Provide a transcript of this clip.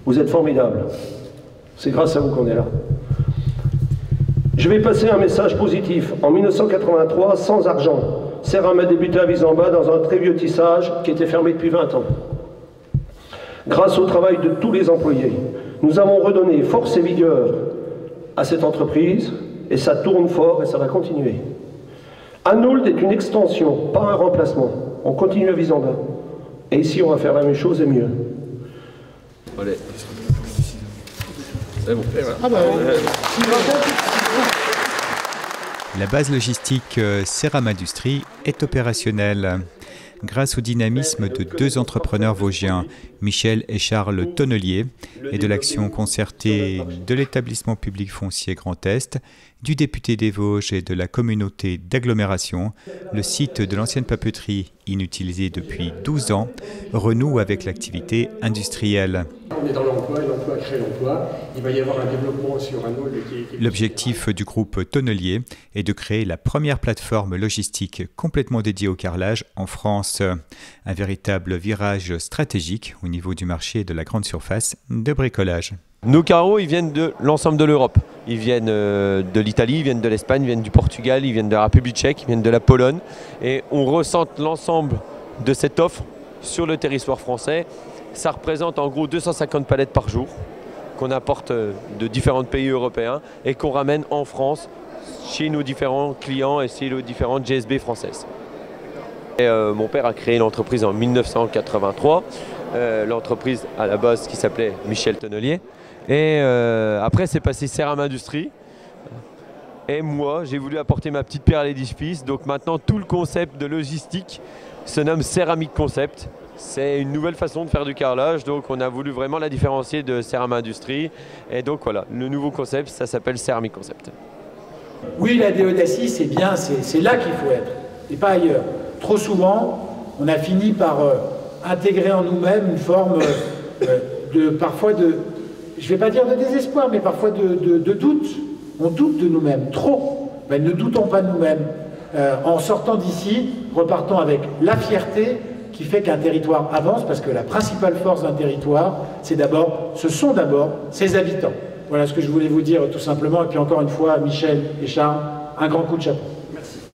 Vous êtes formidables. C'est grâce à vous qu'on est là. Je vais passer un message positif. En 1983, sans argent, Ceram a débuté à Visamba dans un très vieux tissage qui était fermé depuis 20 ans. Grâce au travail de tous les employés, nous avons redonné force et vigueur à cette entreprise et ça tourne fort et ça va continuer. Anould est une extension, pas un remplacement. On continue à Visamba. Et ici, on va faire la même chose et mieux. Allez. C'est bon. La base logistique Ceram Industrie est opérationnelle. Grâce au dynamisme de deux entrepreneurs vosgiens, Michel et Charles Tonnelier, et de l'action concertée de l'établissement public foncier Grand Est, du député des Vosges et de la communauté d'agglomération, le site de l'ancienne papeterie, inutilisé depuis 12 ans, renoue avec l'activité industrielle. On est dans l'emploi et l'emploi crée l'emploi. Il va y avoir un développement sur Anould qui... L'objectif du groupe Tonnelier est de créer la première plateforme logistique complètement dédiée au carrelage en France. Un véritable virage stratégique au niveau du marché de la grande surface de bricolage. Nos carreaux, ils viennent de l'ensemble de l'Europe. Ils viennent de l'Italie, ils viennent de l'Espagne, ils viennent du Portugal, ils viennent de la République tchèque, ils viennent de la Pologne. Et on ressent l'ensemble de cette offre sur le territoire français. Ça représente en gros 250 palettes par jour qu'on apporte de différents pays européens et qu'on ramène en France chez nos différents clients et chez nos différentes GSB françaises. Et, mon père a créé l'entreprise en 1983, l'entreprise à la base qui s'appelait Michel Tonnelier. Et après c'est passé Ceram Industrie. Et moi j'ai voulu apporter ma petite pierre à l'édifice. Donc maintenant tout le concept de logistique se nomme Ceramic Concept. C'est une nouvelle façon de faire du carrelage, donc on a voulu vraiment la différencier de Ceram Industrie. Et donc voilà, le nouveau concept, ça s'appelle Ceramic Concept. Oui, la déaudacie, c'est bien, c'est là qu'il faut être, et pas ailleurs. Trop souvent, on a fini par intégrer en nous-mêmes une forme parfois de, je ne vais pas dire de désespoir, mais parfois de doute. On doute de nous-mêmes, trop. Ben, ne doutons pas de nous-mêmes. En sortant d'ici, repartons avec la fierté qui fait qu'un territoire avance, parce que la principale force d'un territoire, ce sont d'abord ses habitants. Voilà ce que je voulais vous dire tout simplement. Et puis encore une fois, Michel et Charles, un grand coup de chapeau.